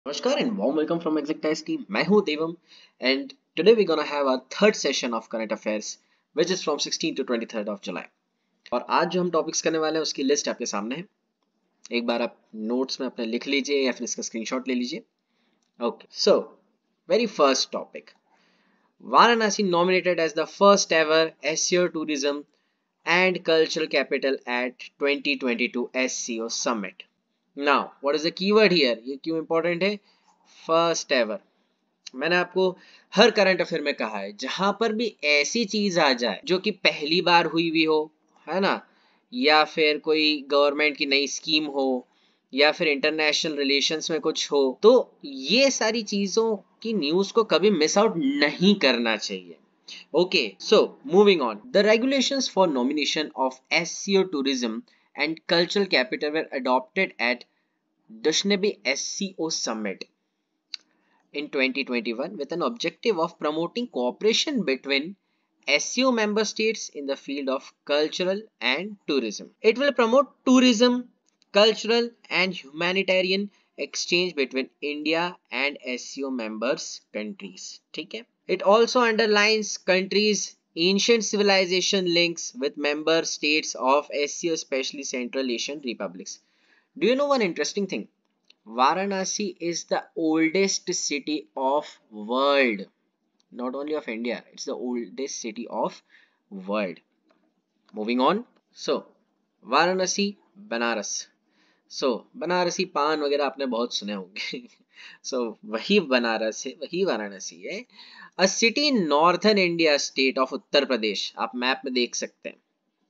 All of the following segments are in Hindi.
Namaskar and warm welcome from Exactize team. मैं हूं देवम and today we're gonna have our third session of current affairs which is from 16 to 23rd of July. और आज जो हम टॉपिक्स करने वाले हैं उसकी लिस्ट आपके सामने है. एक बार आप नोट्स में अपने लिख लीजिए या फिर इसका स्क्रीनशॉट ले लीजिए. Okay, so very first topic. Varanasi nominated as the first ever SEO tourism and cultural capital at 2022 SCO summit. Now, what is the keyword here? ये क्यों important है? First ever. मैंने आपको हर करंट अफेयर में कहा है जहां पर भी ऐसी चीज आ जाए जो कि पहली बार हुई भी हो, है ना, या फिर कोई गवर्नमेंट की नई स्कीम हो या फिर इंटरनेशनल रिलेशंस में कुछ हो, तो ये सारी चीजों की न्यूज को कभी मिस आउट नहीं करना चाहिए. Okay, so moving on. The regulations for nomination of SCO tourism and cultural capital were adopted at Dushanbe SCO summit in 2021 with an objective of promoting cooperation between SCO member states in the field of cultural and tourism. It will promote tourism, cultural and humanitarian exchange between India and SCO members countries. ठीक है? It also underlines countries' ancient civilization links with member states of SCO, especially Central Asian republics. Do you know one interesting thing? Varanasi is the oldest city of world, not only of India, it's the oldest city of world. Moving on. So, Varanasi, Banaras. So, Banarasi पान वगैरह आपने बहुत सुने होंगे. So, वही बनारस है, वही वाराणसी है. A city in northern India state of Uttar Pradesh, आप मैप में देख सकते हैं.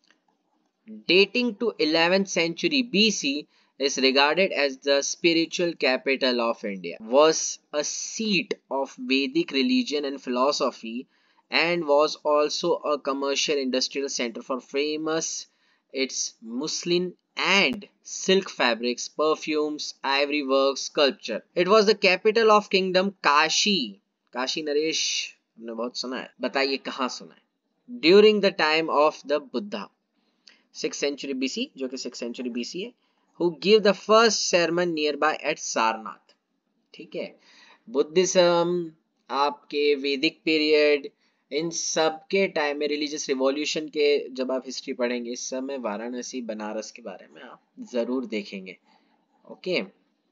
Dating to 11th century BC, is regarded as the spiritual capital of India, was a seat of Vedic religion and philosophy, and was also a commercial industrial center for famous its muslin and silk fabrics, perfumes, ivory works, sculpture. It was the capital of kingdom Kashi. Kashi Naresh हमने बहुत सुना है, बताइए कहाँ सुना है? During the time of the Buddha, 6th century BC, जो कि 6th century BC है, who gave the first sermon nearby at Sarnath. ठीक है, बुद्धिज्म, आपके वैदिक पीरियड, इन सब के टाइम में रिलीजियस रिवॉल्यूशन के जब आप हिस्ट्री पढ़ेंगे इस समय वाराणसी बनारस के बारे में आप जरूर देखेंगे. Okay,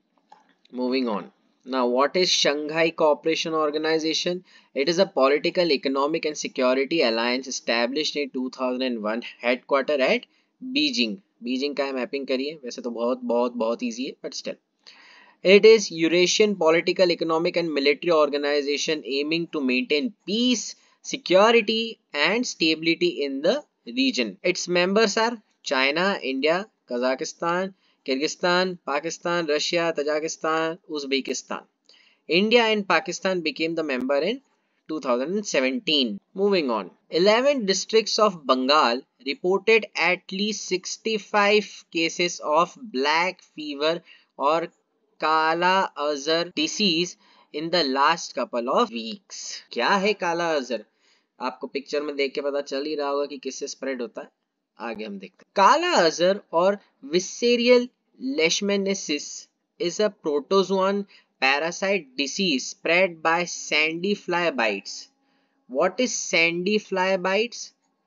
moving on. Now, what is Shanghai Cooperation Organization? It is a political, economic and security alliance established in 2001, headquartered at Beijing. Beijing का मैपिंग करिए, वैसे तो बहुत बहुत बहुत इजी है, but still. It is Eurasian political, economic and military organization aiming to maintain peace, security and stability in the region. Its members are China, India, Kazakhstan, Kyrgyzstan, Pakistan, Russia, Tajikistan, Uzbekistan. India and Pakistan became the member in 2017. Moving on. 11 districts of Bengal reported at least 65 cases of black fever or Kala Azar disease in the last couple of weeks. क्या है काला अजर? आपको पिक्चर में देख के पता चल ही रहा होगा कि किससे स्प्रेड होता है. आगे हम देखते हैं. काला अजर और विसेरियल लेशमेनेसिस is a protozoan parasite disease spread by sandy fly bites. What is sandy fly bites?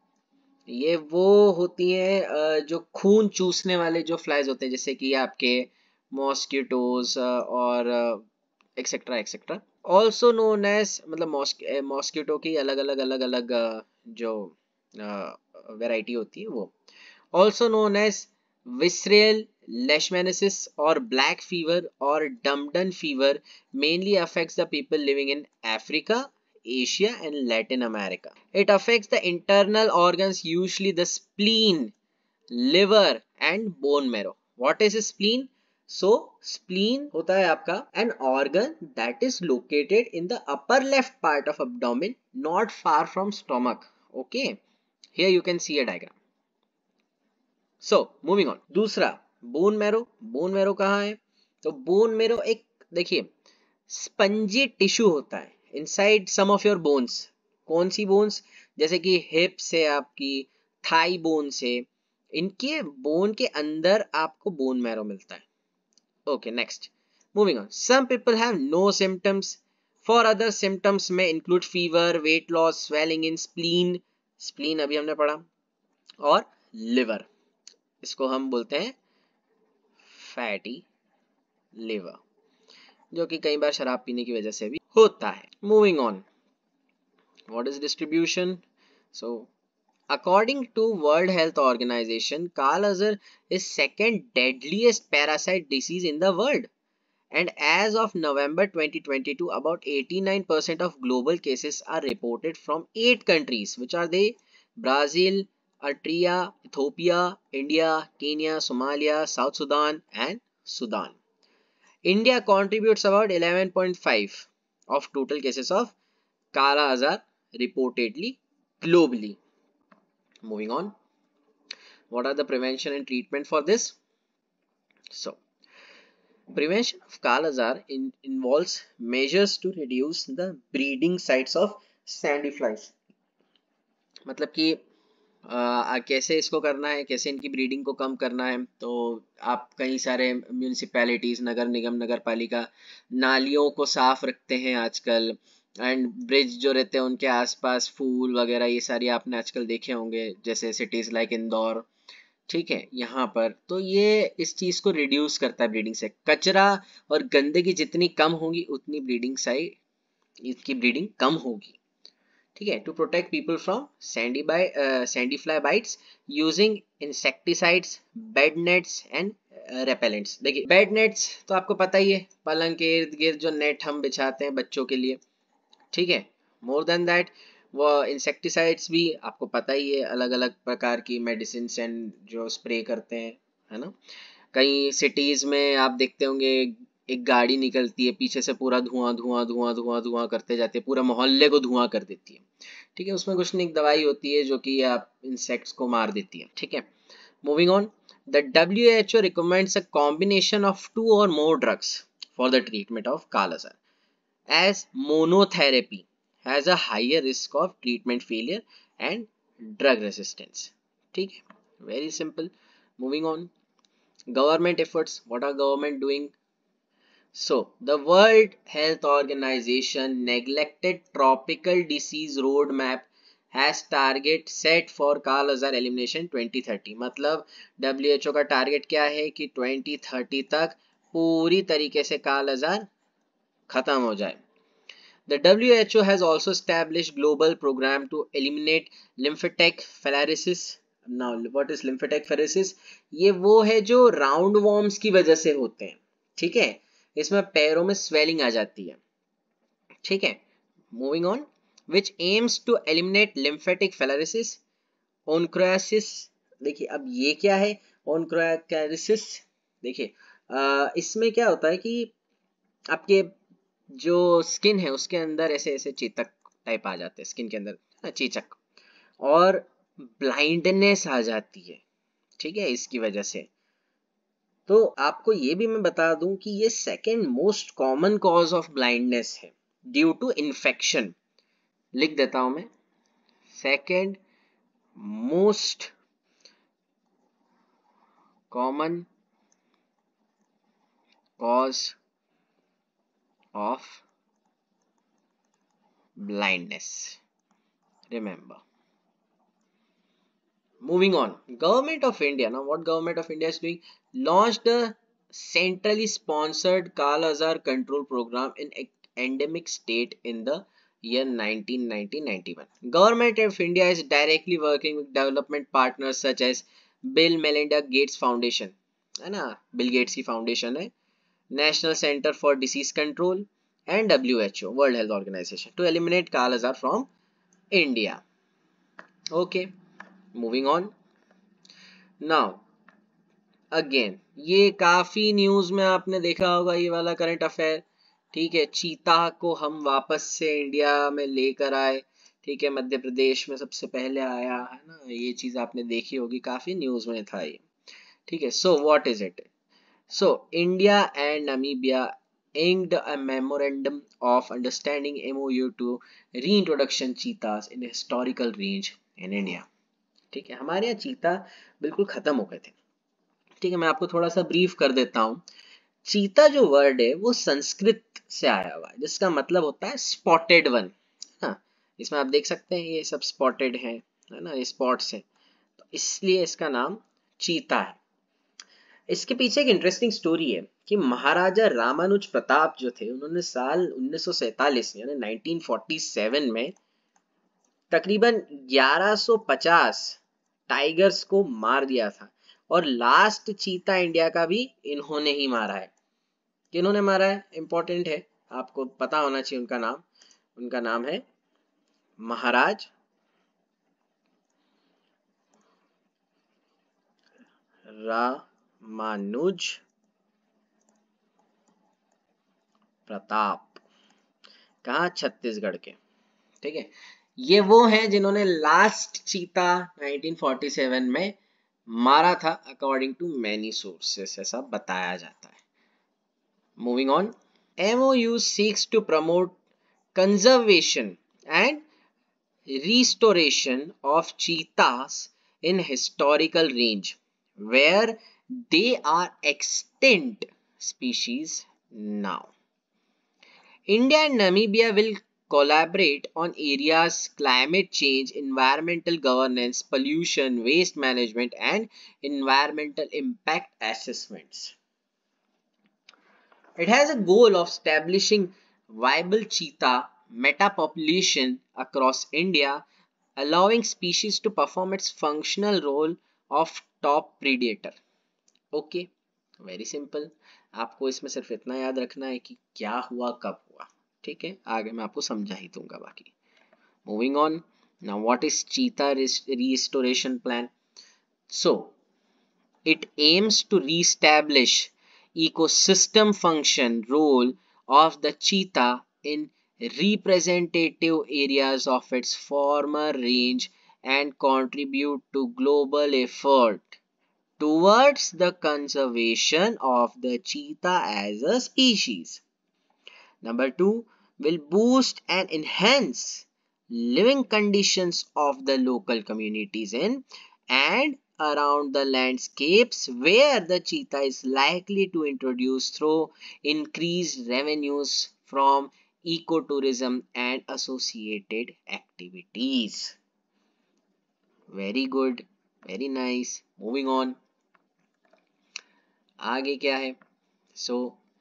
ये वो होती हैं जो खून चूसने वाले जो फ्लाइज होते हैं, जैसे कि आपके मॉस्किटोज और etcetera etcetera. Also known as, मतलब मॉस्किटो की अलग अलग अलग अलग जो वेराइटी होती है वो. Also known as visceral leishmaniasis or black fever or Dumdon fever mainly affects the people living in Africa, Asia and Latin America. It affects the internal organs, usually the spleen, liver and bone marrow. What is a spleen? So spleen होता है आपका an organ that is located in the upper left part of abdomen, not far from stomach. Okay, here you can see a diagram. So moving on. दूसरा, बोन मैरो. बोन मैरो कहाँ है? तो बोन मैरो एक, देखिए, स्पंजी टिश्यू होता है inside some of your bones. कौन सी बोन्स? जैसे कि हिप से, आपकी थाई बोन से, इनके बोन के अंदर आपको बोन मैरो मिलता है. Okay, next. Moving on, some people have no symptoms, for other symptoms में include fever, weight loss, swelling in spleen, spleen अभी हमने पढ़ा, और लिवर, इसको हम बोलते हैं फैटी लिवर, जो कि कई बार शराब पीने की वजह से भी होता है। Moving on, what is distribution? So according to World Health Organization, Kala-Azar is second deadliest parasite disease in the world. And as of November 2022, about 89% of global cases are reported from 8 countries, which are they? Brazil, Eritrea, Ethiopia, India, Kenya, Somalia, South Sudan, and Sudan. India contributes about 11.5 of total cases of Kala-Azar reportedly globally. Moving on, what are the prevention and treatment for this? So, prevention of Kala-Azar involves measures to reduce the breeding sites of sandy flies. मतलब कि कैसे इसको करना है, कैसे इनकी ब्रीडिंग को कम करना है, तो आप कई सारे म्यूनिसिपैलिटीज, नगर निगम, नगर पालिका नालियों को साफ रखते हैं आजकल, एंड ब्रिज जो रहते हैं उनके आसपास फूल वगैरह ये सारी आपने आजकल देखे होंगे, जैसे सिटीज लाइक इंदौर, ठीक है, यहाँ पर तो ये इस चीज को रिड्यूस करता है ब्रीडिंग से। कचरा और गंदगी जितनी कम होगी उतनी ब्रीडिंग साइड, इसकी ब्रीडिंग कम होगी, ठीक है। To protect people from sandy fly bites using insecticides, bed nets and repellents. देखिए बेड नेट्स तो आपको पता ही है, पलंग के इर्द गिर्द जो नेट हम बिछाते हैं बच्चों के लिए, ठीक है। मोर देन दैट, वो इंसेक्टिसाइड्स भी आपको पता ही है, अलग अलग प्रकार की मेडिसिन एंड जो स्प्रे करते हैं, है ना। कई सिटीज में आप देखते होंगे एक गाड़ी निकलती है, पीछे से पूरा धुआं धुआं धुआं धुआं धुआं करते जाती है, पूरा मोहल्ले को धुआं कर देती है, ठीक है। उसमें कुछ नहीं, एक दवाई होती है जो कि आप इंसेक्ट्स को मार देती है, ठीक है। Moving on, the WHO recommends a combination of 2 or more drugs for the treatment of Kala-Azar, as monotherapy has a higher risk of treatment failure and drug resistance, ठीक है, very simple. Moving on, government efforts, what are government doing? So the World Health Organization neglected tropical disease roadmap has target set for Kala-Azar elimination 2030, मतलब WHO का टारगेट क्या है कि 2030 तक पूरी तरीके से Kala-Azar खत्म हो जाए। The WHO has also established global program to eliminate lymphatic filariasis. Now, what is lymphatic filariasis? ये वो है जो राउंड वॉर्म्स की वजह से होते हैं, ठीक है। इसमें पैरों में स्वेलिंग आ जाती है, ठीक है। Moving on, which aims to eliminate lymphatic filariasis, onchocerciasis। देखिए अब ये क्या है onchocerciasis? देखिए इसमें क्या होता है कि आपके जो स्किन है उसके अंदर ऐसे ऐसे चेचक टाइप आ जाते हैं, स्किन के अंदर चेचक, और ब्लाइंडनेस आ जाती है, ठीक है, इसकी वजह से। तो आपको ये भी मैं बता दूं कि ये second most common cause of blindness है ड्यू टू इन्फेक्शन। लिख देता हूं मैं, second most common cause of blindness, remember. Moving on, government of India, now what government of India is doing? Launched a centrally sponsored Kala-Azar control program in endemic state in the year 1990-91. Government of India is directly working with development partners such as Bill Melinda Gates Foundation, है ना, बिल गेट्स की फाउंडेशन है, National Center for Disease Control, and WHO, World Health Organization, to eliminate Kala-Azar from India. Okay, moving on. Now, again, ये काफी न्यूज में आपने देखा होगा ये वाला करंट अफेयर, ठीक है। चीता को हम वापस से इंडिया में लेकर आए, ठीक है, मध्य प्रदेश में सबसे पहले आया, है ना, ये चीज आपने देखी होगी, काफी न्यूज में था ये, ठीक है। So what is it? So, India and Namibia inked a memorandum of understanding MOU to reintroduction cheetahs in a historical range in India. ठीक है, हमारे यहाँ चीता बिल्कुल खत्म हो गए थे, ठीक है। मैं आपको थोड़ा सा ब्रीफ कर देता हूँ चीता जो वर्ड है वो संस्कृत से आया हुआ है, जिसका मतलब होता है स्पॉटेड वन। हाँ, इसमें आप देख सकते हैं ये सब स्पॉटेड है ना, ये स्पॉट्स है, तो इसलिए इसका नाम चीता है। इसके पीछे एक इंटरेस्टिंग स्टोरी है कि महाराजा रामानुज प्रताप जो थे, उन्होंने साल 1947 यानी 1947 में तकरीबन 1150 टाइगर्स को मार दिया था, और लास्ट चीता इंडिया का भी इन्होंने ही मारा है। किन्होंने मारा है इंपॉर्टेंट है, आपको पता होना चाहिए उनका नाम। उनका नाम है महाराज रामानुज प्रताप। कहाँ? छत्तीसगढ़ के। ठीक है, ये वो हैं जिन्होंने लास्ट चीता 1947 में मारा था, अकॉर्डिंग टू मैनी सोर्सेस ऐसा बताया जाता है। Moving on, MOU seeks to promote conservation and restoration of cheetahs in historical range where they are extinct species now. India and Namibia will collaborate on areas climate change, environmental governance, pollution, waste management, and environmental impact assessments. It has a goal of establishing viable cheetah metapopulation across India, allowing species to perform its functional role of top predator. Okay, very simple. आपको इसमें सिर्फ इतना याद रखना है कि क्या हुआ कब हुआ। ठीक है, आगे मैं आपको समझा ही दूंगा बाकी। Moving on, now what is cheetah restoration plan? So it aims to reestablish ecosystem function role of the cheetah in representative areas of its former range and contribute to global effort towards the conservation of the cheetah as a species. Number 2, will boost and enhance living conditions of the local communities in and around the landscapes where the cheetah is likely to introduce through increased revenues from ecotourism and associated activities. Very good, very nice. Moving on. आगे क्या है? So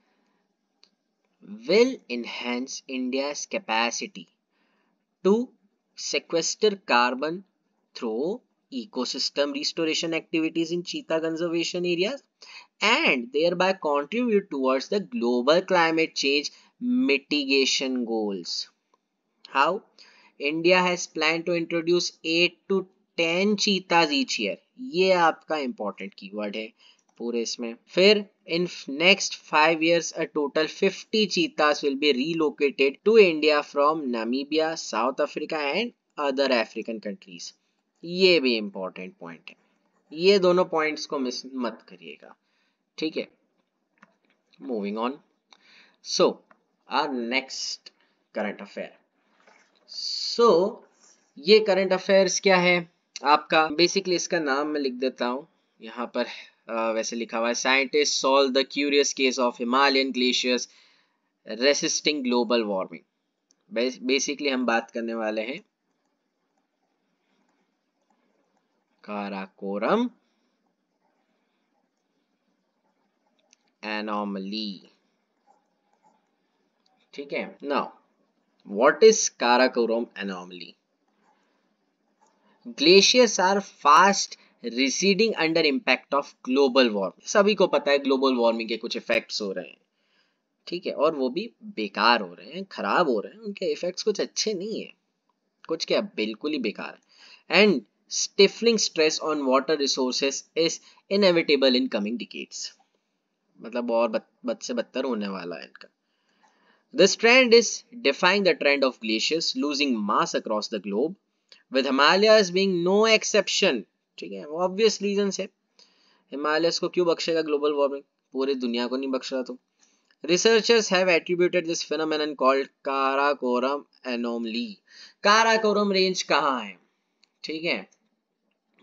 will enhance India's capacity to sequester carbon through ecosystem restoration activities in cheetah conservation areas and thereby contribute towards the global climate change mitigation goals. How? India has planned to introduce 8 to 10 cheetahs each year. ये आपका important keyword है पूरे इसमें। फिर in next 5 years a total 50 cheetahs will be relocated to India from Namibia, South Africa and other African countries. ये भी important point है, ये दोनों points को मिस मत करिएगा। ठीक है, moving on. So our next current affair. So ये करंट अफेयर्स क्या है आपका? बेसिकली इसका नाम मैं लिख देता हूँ यहाँ पर। वैसे लिखा हुआ है, scientist solve the curious case of Himalayan glaciers resisting global warming. Basically हम बात करने वाले हैं काराकोरम एनोमली। ठीक है, now what is Karakoram anomaly? Glaciers are fast receding under impact of global warming. सभी को पता है ग्लोबल वार्मिंग के कुछ इफेक्ट्स हो रहे हैं, ठीक है, और वो भी बेकार हो रहे हैं, खराब हो रहे हैं, उनके इफेक्ट्स कुछ अच्छे नहीं है, कुछ क्या बिल्कुल ही बेकार है। And stifling stress on water resources is inevitable in coming decades. मतलब और बद से बदतर होने वाला है इनका। This trend is defying the trend of glaciers losing mass across the globe, with Himalayas being no exception. ठीक है, obvious reasons है। हिमालयस को क्यों बख्शेगा ग्लोबल वार्मिंग? पूरी दुनिया को नहीं बख्श रहा तो। Researchers have attributed this phenomenon called Karakoram anomaly. Karakoram range कहाँ है? ठीक है,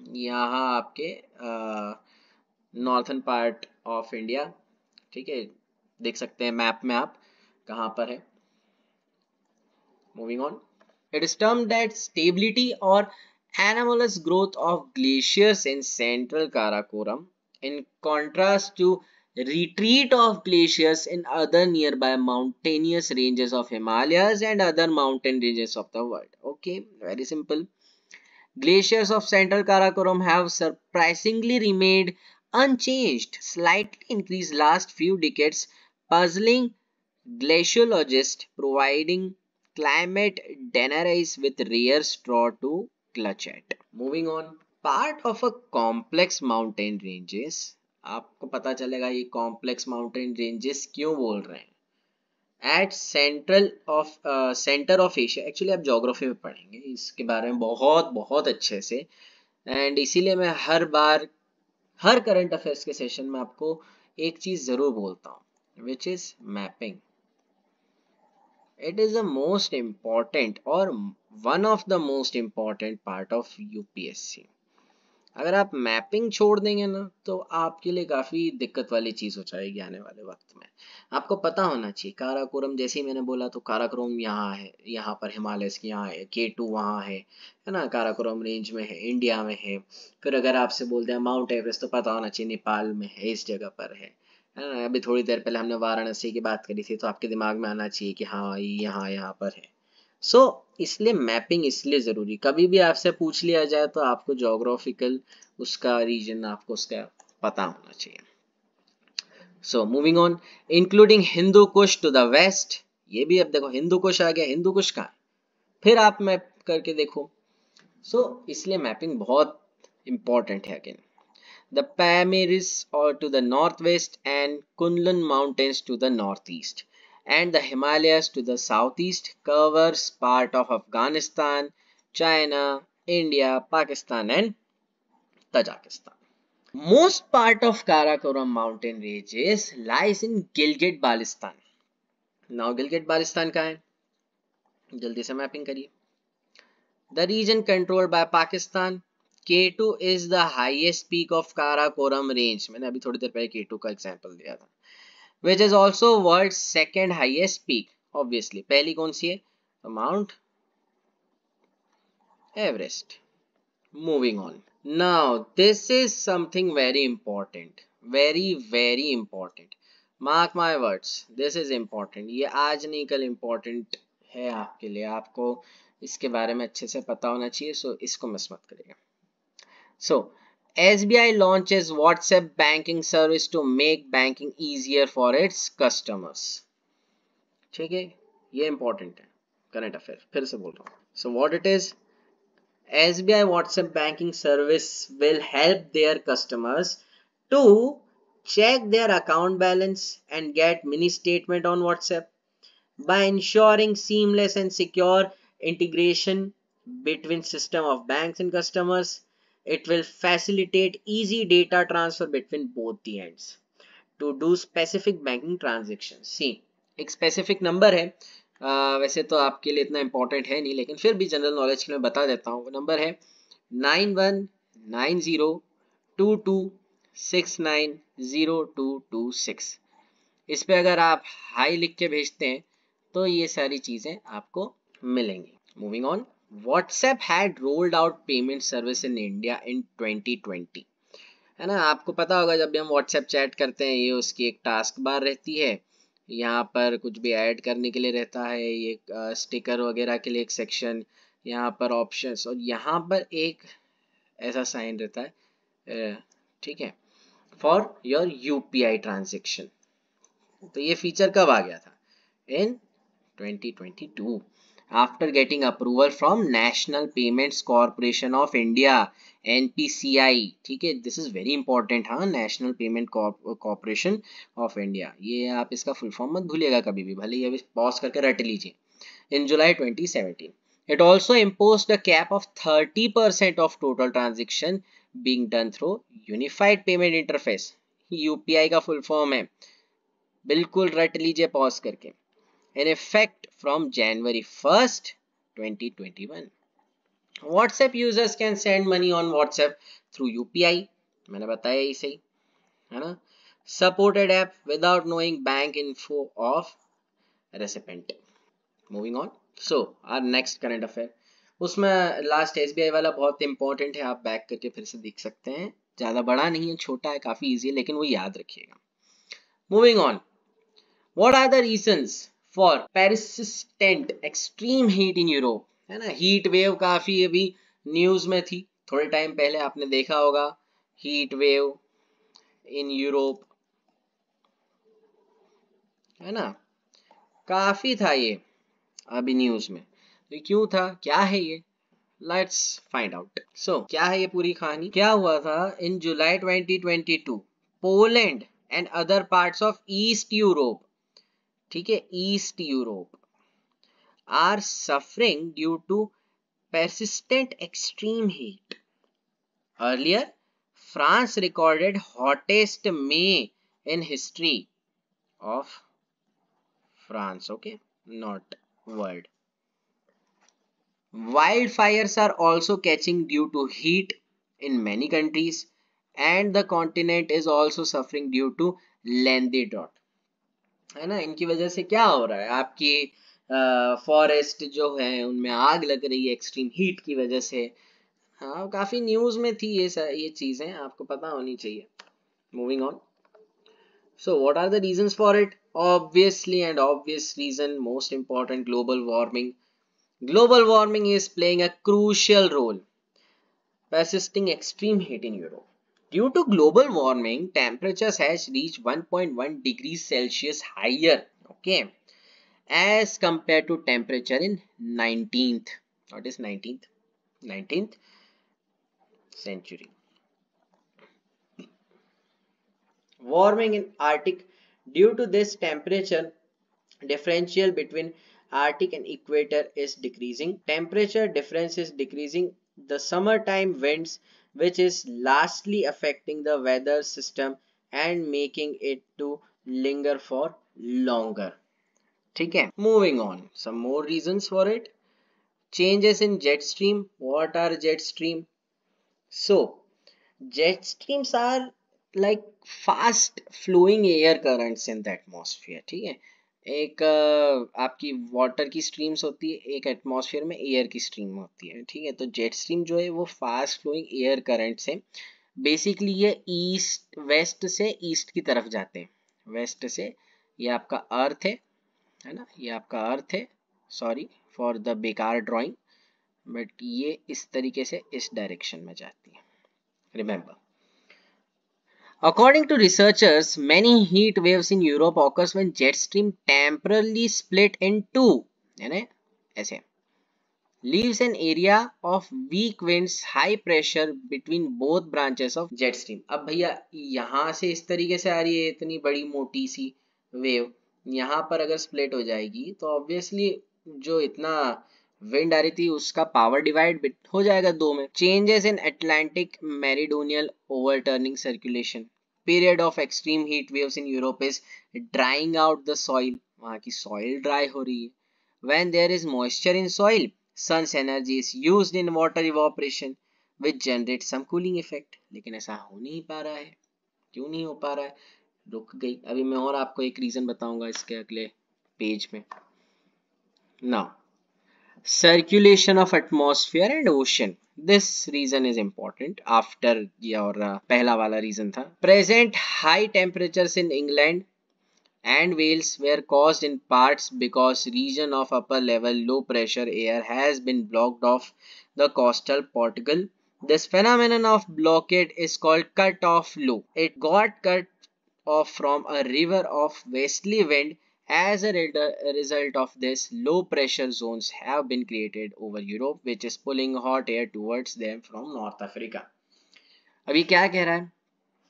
यहाँ आपके नॉर्थन पार्ट ऑफ इंडिया, ठीक है, देख सकते हैं मैप में आप कहाँ पर है। Moving on, it is termed that stability और anomalous growth of glaciers in central Karakoram in contrast to retreat of glaciers in other nearby mountainous ranges of Himalayas and other mountain ranges of the world. Okay, very simple. Glaciers of central Karakoram have surprisingly remained unchanged, slightly increased last few decades, puzzling glaciologists, providing climate deniers with rare straw to clutch at. Moving on, part of a complex mountain ranges. आपको पता चलेगा ये complex mountain ranges क्यों बोल रहे हैं। At centre of Asia, actually आप ज्योग्राफी में पढ़ेंगे इसके बारे में बहुत बहुत अच्छे से, एंड इसीलिए मैं हर बार हर करंट अफेयर्स के सेशन में आपको एक चीज जरूर बोलता हूँ, which is mapping. It is the most important और one of the most important part of UPSC. अगर आप मैपिंग छोड़ देंगे ना तो आपके लिए काफी दिक्कत वाली चीज हो जाएगी आने वाले वक्त में। आपको पता होना चाहिए काराकोरम, जैसे ही मैंने बोला तो काराकोरम यहाँ है, यहाँ पर हिमालय की यहाँ है, K2 वहाँ है ना, काराकोरम रेंज में है, इंडिया में है। फिर अगर आपसे बोलते हैं माउंट एवरेस्ट तो पता होना चाहिए नेपाल में है, इस जगह पर है ना। अभी थोड़ी देर पहले हमने वाराणसी की बात करी थी तो आपके दिमाग में आना चाहिए कि हाँ यहाँ यहाँ पर है। सो इसलिए मैपिंग इसलिए जरूरी, कभी भी आपसे पूछ लिया जाए तो आपको ज्योग्राफिकल उसका रीजन आपको उसका पता होना चाहिए। So moving on, including Hindu Kush to the west. ये भी अब देखो हिंदू कुश आ गया, हिंदू कुश कहाँ है, फिर आप मैप करके देखो। सो इसलिए मैपिंग बहुत इंपॉर्टेंट है। Again the Pamirs or to the northwest and Kunlun mountains to the northeast and the Himalayas to the southeast covers part of Afghanistan, China, India, Pakistan and Tajikistan. Most part of Karakoram mountain ranges lies in Gilgit-Baltistan. Now Gilgit-Baltistan कहाँ है, जल्दी से मैपिंग करिए। The region controlled by Pakistan. K2 is the highest peak of Karakoram range. मैंने अभी थोड़ी देर पहले K2 का एग्जांपल दिया था, which is also world's second highest peak. Obviously, पहली कौन सी है, Mount Everest. Moving on. Now, this is something very important. Very, very important. Mark my words. This is important. ये आज नहीं कल important है आपके लिए, आपको इसके बारे में अच्छे से पता होना चाहिए, सो इसको मिस मत करिएगा। So, SBI launches WhatsApp banking service to make banking easier for its customers. ठीक है, ये important है, करंट अफेयर फिर से बोल रहा हूँ। So what it is, SBI WhatsApp banking service will help their customers to check their account balance and get mini statement on WhatsApp by ensuring seamless and secure integration between system of banks and customers. It will facilitate easy data transfer between both the ends to do specific banking transactions. See, एक specific number है, वैसे तो आपके लिए इतना important है नहीं, लेकिन फिर भी जनरल नॉलेज के लिए बता देता हूँ। वो नंबर है 919022690226। इस पे अगर आप हाई लिख के भेजते हैं तो ये सारी चीजें आपको मिलेंगी। Moving on, WhatsApp had rolled out payment service in India in 2020, है ना। आपको पता होगा जब भी हम व्हाट्सएप चैट करते हैं ये उसकी एक टास्क बार रहती है, यहाँ पर कुछ भी ऐड करने के लिए रहता है, ये स्टिकर वगैरह के लिए एक सेक्शन, यहाँ पर ऑप्शंस, और यहाँ पर एक ऐसा साइन रहता है, ठीक है, फॉर योर यूपीआई ट्रांजेक्शन। तो ये फीचर कब आ गया था, in 2022 after getting approval from National Payments Corporation of India, NPCI। ठीक है, दिस इज वेरी इंपॉर्टेंट। हाँ, National Payment Corporation of India, ये आप इसका फुल फॉर्म मत भूलिएगा कभी भी, भले ये पॉज करके रट लीजिए। In July 2017 it also imposed a cap of 30% of total transaction being done through unified payment interface। UPI का फुल फॉर्म है, बिल्कुल रट लीजिए पॉज करके। in effect from January 1st 2021, WhatsApp users can send money on WhatsApp through UPI, मैंने बताया ही सही, है ना। supported app without knowing bank info of recipient. Moving on. So our next current affair, उसमें लास्ट SBI वाला बहुत इंपॉर्टेंट है, आप बैक करके फिर से देख सकते हैं, ज्यादा बड़ा नहीं है, छोटा है, काफी इजी है, लेकिन वो याद रखिएगा. Moving on. What are the reasons for persistent extreme heat in Europe? है ना, हीट वेव काफी अभी न्यूज में थी, थोड़े टाइम पहले आपने देखा होगा हीट वेव इन यूरोप, है ना, काफी था ये अभी न्यूज में. तो क्यों था, क्या है ये, लेट्स फाइंड आउट. सो क्या है ये पूरी कहानी. क्या हुआ था in July 2022, Poland and other parts of East Europe, ठीक है, East Europe are suffering due to persistent extreme heat. Earlier, France recorded hottest May in history of France, okay, not world. Wildfires are also catching due to heat in many countries, and the continent is also suffering due to lengthy drought. है ना, इनकी वजह से क्या हो रहा है, आपकी फॉरेस्ट जो है उनमें आग लग रही है एक्सट्रीम हीट की वजह से. हाँ, काफी न्यूज में थी ये चीजें, आपको पता होनी चाहिए. Moving on. So what are the reasons for it. Obviously and obvious reason, most important, global warming. Global warming is playing a crucial role. Persisting extreme heat in Europe. Due to global warming, temperatures has reached 1.1 degrees Celsius higher, okay, as compared to temperature in 19th. What is 19th? 19th century. Warming in Arctic. Due to this, temperature differential between Arctic and equator is decreasing. Temperature difference is decreasing the summertime winds, which is lastly affecting the weather system and making it to linger for longer. ठीक है. Moving on. Some more reasons for it. Changes in jet stream. What are jet stream? So, jet streams are like fast flowing air currents in the atmosphere. ठीक है, एक आपकी वाटर की स्ट्रीम्स होती है, एक एटमॉस्फेयर में एयर की स्ट्रीम होती है. ठीक है, तो जेट स्ट्रीम जो है वो फास्ट फ्लोइंग एयर करंट से बेसिकली ये ईस्ट वेस्ट से ईस्ट की तरफ जाते हैं. वेस्ट से, ये आपका अर्थ है ना, ये आपका अर्थ है, सॉरी फॉर द बेकार ड्राइंग, बट ये इस तरीके से इस डायरेक्शन में जाती है, remember. According to researchers, many heat waves in Europe occurs when jet stream temporarily split in two, यानी ऐसे, leaves an area of weak winds, high pressure between both branches of jet stream. अब भैया यहाँ से इस तरीके से आ रही है इतनी बड़ी मोटी सी वेव, यहाँ पर अगर स्प्लिट हो जाएगी तो ऑब्वियसली जो इतना विंड आ रही थी उसका पावर डिवाइड हो जाएगा दो में. Changes in Atlantic meridional overturning circulation. Period of extreme heat waves in Europe is drying out the soil. वहां की सॉइल ड्राई हो रही है. When there is moisture in soil, sun's energy is used in water evaporation which generates some cooling effect. लेकिन ऐसा हो नहीं पा रहा है. क्यों नहीं हो पा रहा है, रुक गई. अभी मैं और आपको एक रीजन बताऊंगा इसके अगले पेज में. Now, circulation of atmosphere and ocean. This reason is important after your पहला वाला reason था. Present high temperatures in England and Wales were caused in parts because region of upper level low pressure air has been blocked off the coastal Portugal. This phenomenon of blockade is called cut off low. It got cut off from a river of westerly wind. As a result of this, low pressure zones have been created over Europe, which is pulling hot air towards them from North Africa. अभी क्या कह रहा है,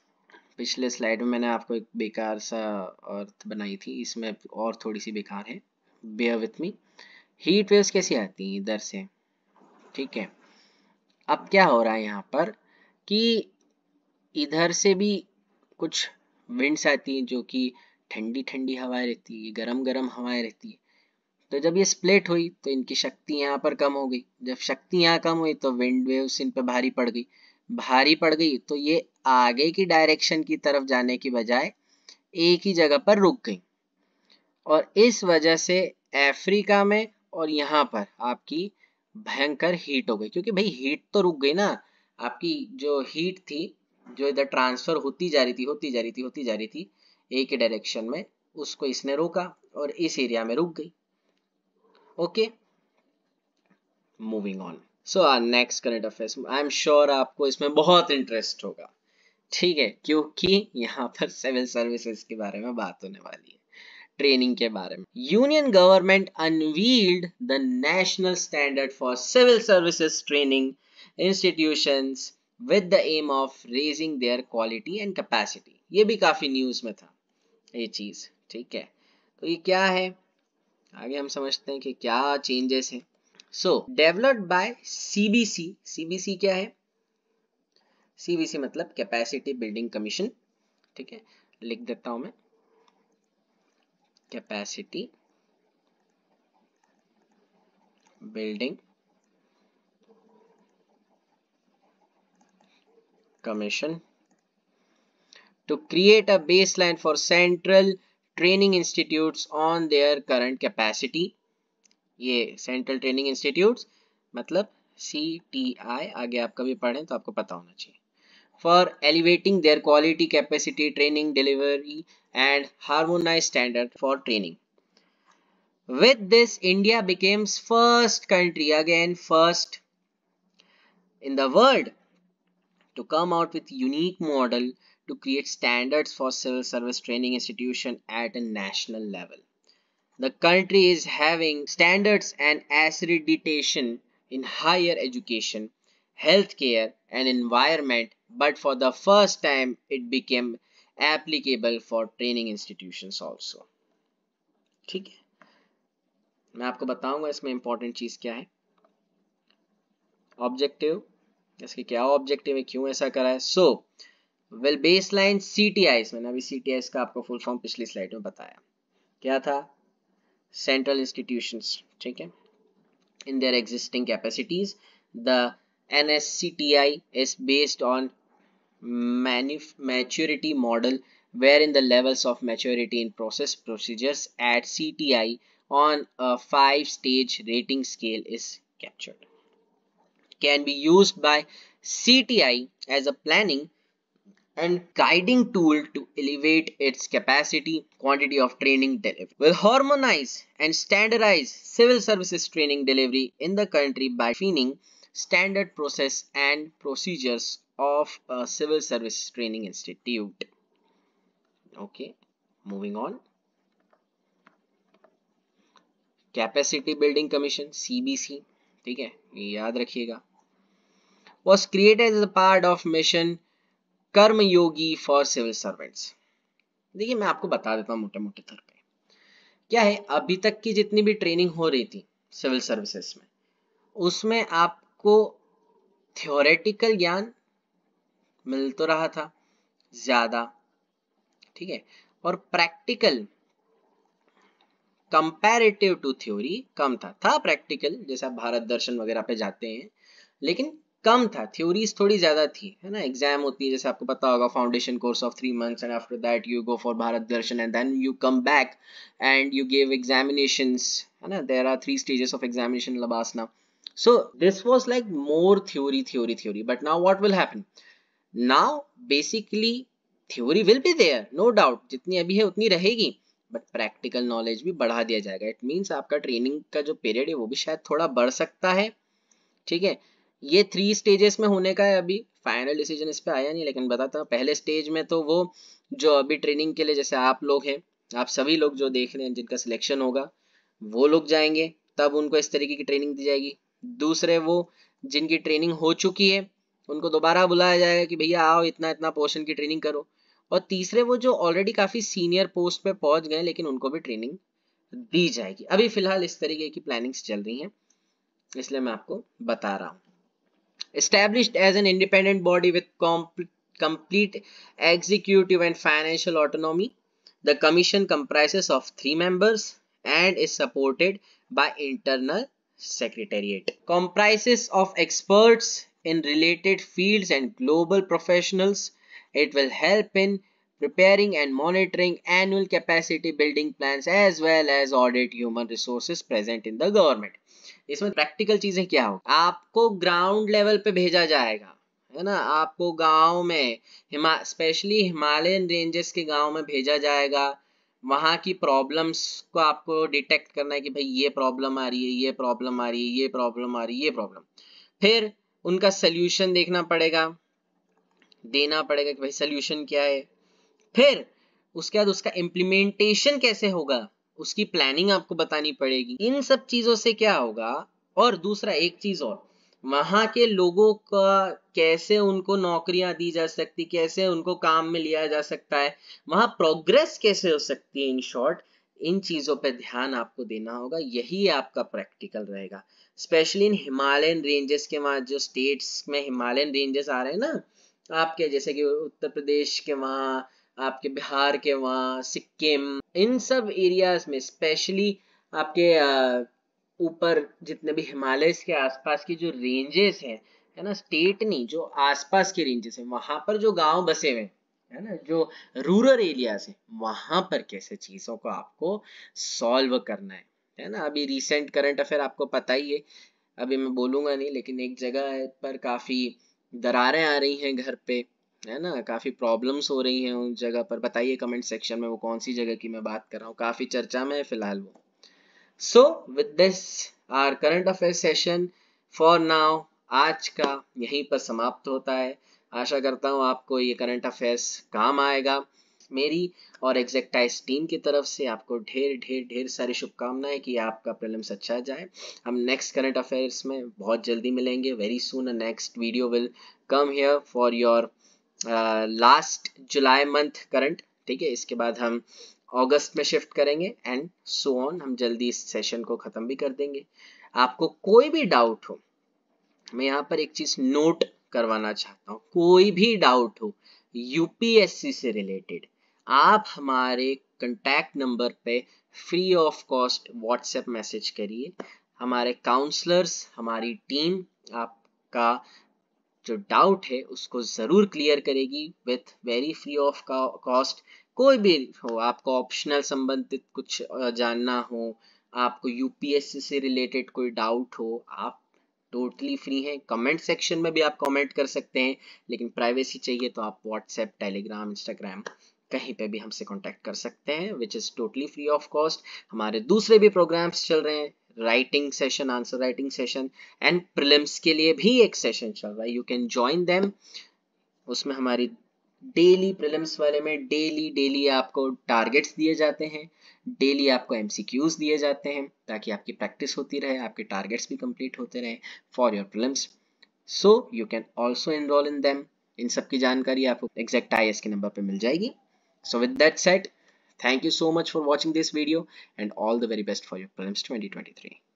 पिछले स्लाइड में मैंने आपको एक बेकार सा अर्थ बनाई थी, इसमें और थोड़ी सी बेकार है, bear with me. Heat waves कैसी आती हैं, इधर से. ठीक है, अब क्या हो रहा है यहाँ पर कि इधर से भी कुछ विंड्स आती हैं जो कि ठंडी ठंडी हवाएं रहती है, गरम गरम हवाएं रहती है. तो जब ये स्प्लिट हुई तो इनकी शक्ति यहाँ पर कम हो गई. जब शक्ति यहाँ कम हुई तो विंड वेव्स इन पर भारी पड़ गई. भारी पड़ गई तो ये आगे की डायरेक्शन की तरफ जाने की बजाय एक ही जगह पर रुक गई और इस वजह से अफ्रीका में और यहाँ पर आपकी भयंकर हीट हो गई, क्योंकि भाई हीट तो रुक गई ना, आपकी जो हीट थी जो इधर ट्रांसफर होती जा रही थी एक ही डायरेक्शन में, उसको इसने रोका और इस एरिया में रुक गई। Okay, moving on. So our next current affairs, I am sure आपको इसमें बहुत इंटरेस्ट होगा, ठीक है, क्योंकि यहाँ पर सिविल सर्विसेज के बारे में बात होने वाली है, ट्रेनिंग के बारे में। Union government unveiled the national standard for civil services training institutions with the aim of raising their quality and capacity. ये भी काफी न्यूज में था ये चीज, ठीक है। तो ये क्या है, आगे हम समझते हैं कि क्या चेंजेस हैं। So developed by CBC. CBC क्या है? सीबीसी मतलब कैपेसिटी बिल्डिंग कमीशन, ठीक है, लिख देता हूं मैं, capacity building commission to create a baseline for central training institutes on their current capacity। ये सेंट्रल ट्रेनिंग इंस्टीट्यूट्स मतलब CTI, आगे आप कभी पढ़ें तो आपको पता होना चाहिए, for elevating their quality, capacity, training, delivery and harmonized standard for training. With this, India becomes first country, again first in the world, to come out with unique model to create standards for civil service training institution at a national level. The country is having standards and accreditation in higher education, healthcare and environment, but for the first time it became applicable for training institutions also। ठीक है, मैं आपको बताऊंगा इसमें इंपॉर्टेंट चीज क्या है। ऑब्जेक्टिव, इसके क्या ऑब्जेक्टिव है, क्यों ऐसा करा है। सो वेल बेसलाइन CTIs, मैंने अभी CTIs का आपको फुल फॉर्म पिछली स्लाइड में बताया, क्या था, सेंट्रल इंस्टीट्यूशंस, ठीक है, in their existing capacities. The NSCTI is based on maturity model, wherein the levels of maturity in process procedures at CTI on a 5-stage rating scale is captured. Can be used by CTI as a planning and guiding tool to elevate its capacity, quantity of training delivery. Will harmonize and standardize civil services training delivery in the country by defining standard process and procedures of a civil service training institute. Okay, moving on. Capacity Building Commission CBC, ठीक है, ये याद रखिएगा, was created as a part of mission Karmayogi for civil servants. देखिए मैं आपको बता देता हूँ मोटे मोटे तौर पे क्या है। अभी तक की जितनी भी ट्रेनिंग हो रही थी सिविल सर्विसेज में, उसमें आपको थ्योरेटिकल ज्ञान मिल तो रहा था ज्यादा, ठीक है, और प्रैक्टिकल कंपैरेटिव टू थ्योरी कम था प्रैक्टिकल, जैसे आप भारत दर्शन वगैरह पे जाते हैं, लेकिन कम था, थ्योरीज थोड़ी ज्यादा थी, है ना। एग्जाम होती है, जैसे आपको पता होगा, foundation course of 3 months and after that you go for Bharat Darshan and then you come back and you give examinations, है ना। There are 3 stages of examination Labasna. So this was like more theory, but now what will happen? Now basically theory will be there, no doubt, जितनी अभी है उतनी रहेगी, बट प्रैक्टिकल नॉलेज भी बढ़ा दिया जाएगा। इट मीन्स आपका ट्रेनिंग का जो पीरियड है वो भी शायद थोड़ा बढ़ सकता है, ठीक है। ये 3 स्टेजेस में होने का है, अभी फाइनल डिसीजन इस पे आया नहीं, लेकिन बताता हूँ। पहले स्टेज में तो वो जो अभी ट्रेनिंग के लिए, जैसे आप लोग हैं, आप सभी लोग जो देख रहे हैं, जिनका सिलेक्शन होगा वो लोग जाएंगे, तब उनको इस तरीके की ट्रेनिंग दी जाएगी। दूसरे वो जिनकी ट्रेनिंग हो चुकी है उनको दोबारा बुलाया जाएगा कि भैया आओ, इतना इतना पोर्शन की ट्रेनिंग करो। और तीसरे वो जो ऑलरेडी काफी सीनियर पोस्ट पे पहुंच गए, लेकिन उनको भी ट्रेनिंग दी जाएगी। अभी फिलहाल इस तरीके की प्लानिंग्स चल रही हैं, इसलिए मैं आपको बता रहा हूँ। Established as an independent body with complete executive and financial autonomy, the commission comprises of 3 members and is supported by internal secretariat. Comprises of experts in related fields and global professionals. It will help in preparing and monitoring annual capacity building plans as well as audit human resources present in the government. इसमें प्रैक्टिकल चीजें क्या हो, आपको ग्राउंड लेवल पे भेजा जाएगा, है ना, आपको गांव में स्पेशली हिमालयन रेंजेस के गांव में भेजा जाएगा, वहां की प्रॉब्लम्स को आपको डिटेक्ट करना है कि भाई ये प्रॉब्लम आ रही है, ये प्रॉब्लम आ रही है, ये प्रॉब्लम आ रही है, ये प्रॉब्लम, फिर उनका सोल्यूशन देखना पड़ेगा, देना पड़ेगा कि भाई सोल्यूशन क्या है, फिर उसके बाद उसका इम्प्लीमेंटेशन कैसे होगा, उसकी प्लानिंग आपको बतानी पड़ेगी। इन सब चीजों से क्या होगा, और दूसरा एक चीज और, वहां के लोगों का कैसे उनको नौकरियां दी जा सकती, कैसे उनको काम में लिया जा सकता है, वहां प्रोग्रेस कैसे हो सकती है, इन शॉर्ट इन चीजों पे ध्यान आपको देना होगा। यही आपका प्रैक्टिकल रहेगा, स्पेशली इन हिमालयन रेंजेस के वहां, जो स्टेट्स में हिमालयन रेंजेस आ रहे हैं ना आपके, जैसे कि उत्तर प्रदेश के वहां, आपके बिहार के वहां, सिक्किम, इन सब एरियाज में स्पेशली आपके ऊपर जितने भी हिमालय के आसपास की जो रेंजेस हैं, है ना, स्टेट नहीं, जो आसपास के रेंजेस हैं, वहां पर जो गांव बसे हुए हैं, है ना, जो रूरल एरियाज है, वहां पर कैसे चीजों को आपको सॉल्व करना है ना। अभी रिसेंट करंट अफेयर आपको पता ही है, अभी मैं बोलूंगा नहीं, लेकिन एक जगह पर काफी दरारें आ रही हैं घर पे, है ना, काफी प्रॉब्लम्स हो रही हैं उन जगह पर। बताइए कमेंट सेक्शन में वो कौन सी जगह की मैं बात कर रहा हूँ, काफी चर्चा में है फिलहाल वो। So with this our current affair session for now आज का यहीं पर समाप्त होता है। आशा करता हूँ आपको ये करंट अफेयर्स काम आएगा। मेरी और एग्जैक्टाइज टीम की तरफ से आपको ढेर ढेर ढेर सारी शुभकामनाएं कि आपका प्रीलिम्स अच्छा जाए। हम नेक्स्ट करंट अफेयर्स में बहुत जल्दी मिलेंगे। Very soon next video will come here for your last July month current, ठीक है। इसके बाद हम अगस्त में शिफ्ट करेंगे एंड सो ऑन, हम जल्दी इस सेशन को खत्म भी कर देंगे। आपको कोई भी डाउट हो, मैं यहाँ पर एक चीज नोट करवाना चाहता हूँ, कोई भी डाउट हो यूपीएससी से रिलेटेड, आप हमारे कंटैक्ट नंबर पे free of cost WhatsApp message करिए। हमारे काउंसलर्स, हमारी टीम आपका जो डाउट है उसको जरूर क्लियर करेगी with very free of cost. कोई भी हो, आपको ऑप्शनल संबंधित कुछ जानना हो, आपको यूपीएससी से रिलेटेड कोई डाउट हो, आप टोटली फ्री हैं। कमेंट सेक्शन में भी आप कमेंट कर सकते हैं, लेकिन प्राइवेसी चाहिए तो आप व्हाट्सएप, टेलीग्राम, इंस्टाग्राम कहीं पे भी हमसे कांटेक्ट कर सकते हैं, which is totally free of cost. हमारे दूसरे भी प्रोग्राम्स चल रहे हैं, writing session, answer writing session and prelims के लिए भी एक सेशन चल रहा है, यू कैन ज्वाइन देम। उसमें हमारी डेली प्रीलिम्स वाले में डेली डेली आपको टारगेट्स दिए जाते हैं, डेली आपको एमसीक्यूज दिए जाते हैं, ताकि आपकी प्रैक्टिस होती रहे, आपके टारगेट्स भी कंप्लीट होते रहे for your prelims. So you can also enrol in them. इन सब की जानकारी आपको एग्जैक्ट आईएएस के नंबर पे मिल जाएगी। So with that said, thank you so much for watching this video and all the very best for your prelims 2023.